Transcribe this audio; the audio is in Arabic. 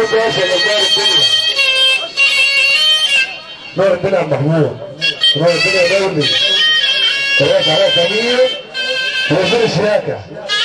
محمود واصل لنور الدنيا. نور الدنيا يا محمود. نور الدنيا دولي. كويس عليها سمير وزير الشياكه.